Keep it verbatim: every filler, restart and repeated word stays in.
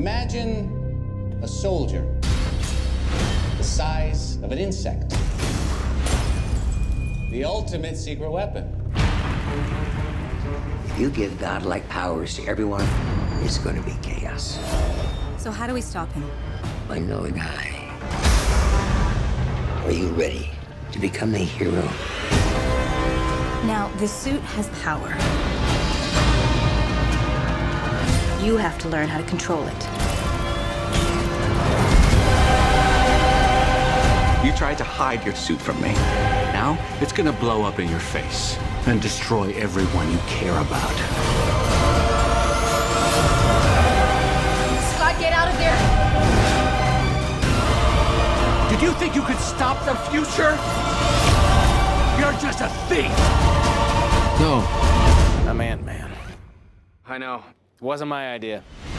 Imagine a soldier the size of an insect. The ultimate secret weapon. If you give godlike powers to everyone, it's going to be chaos. So how do we stop him? I know a guy. Are you ready to become the hero? Now, this suit has power. You have to learn how to control it. You tried to hide your suit from me. Now, it's gonna blow up in your face and destroy everyone you care about. Scott, get out of there! Did you think you could stop the future? You're just a thief! No. I'm Ant-Man. I know. It wasn't my idea.